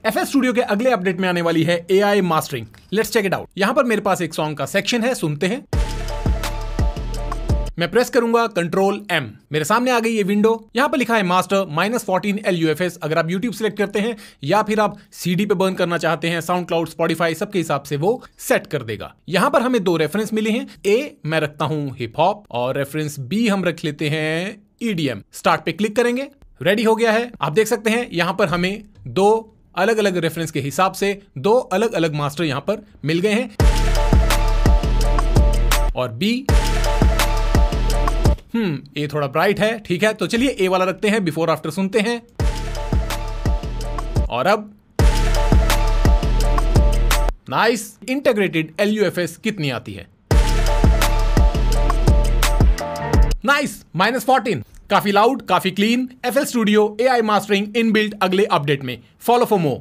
FL studio के अगले update में आने वाली है AI mastering. Let's check it out. यहां पर मेरे पास एक सॉन्ग का सेक्शन है, सुनते हैं। मैं प्रेस करूंगा Ctrl M, मेरे सामने आ गई ये विंडो। यहां पर लिखा है मास्टर -14 LUFS। अगर आप YouTube सिलेक्ट करते हैं या फिर आप CD पे बर्न करना चाहते हैं, साउंड क्लाउड, स्पॉटिफाई, सबके हिसाब से वो सेट कर देगा। यहां पर हमें 2 रेफरेंस मिले हैं। A मैं रखता हूं हिप हॉप और रेफरेंस B हम रख लेते हैं EDM। स्टार्ट पे क्लिक करेंगे, रेडी हो गया है। आप देख सकते हैं यहां पर हमें 2 अलग अलग रेफरेंस के हिसाब से 2 अलग अलग मास्टर यहां पर मिल गए हैं। और B ए थोड़ा ब्राइट है, ठीक है, तो चलिए ए वाला रखते हैं। बिफोर आफ्टर सुनते हैं। और अब नाइस। इंटीग्रेटेड LUFS कितनी आती है? नाइस, -14। काफी लाउड, काफी clean. FL studio AI mastering inbuilt अगले अपडेट में। Follow for more.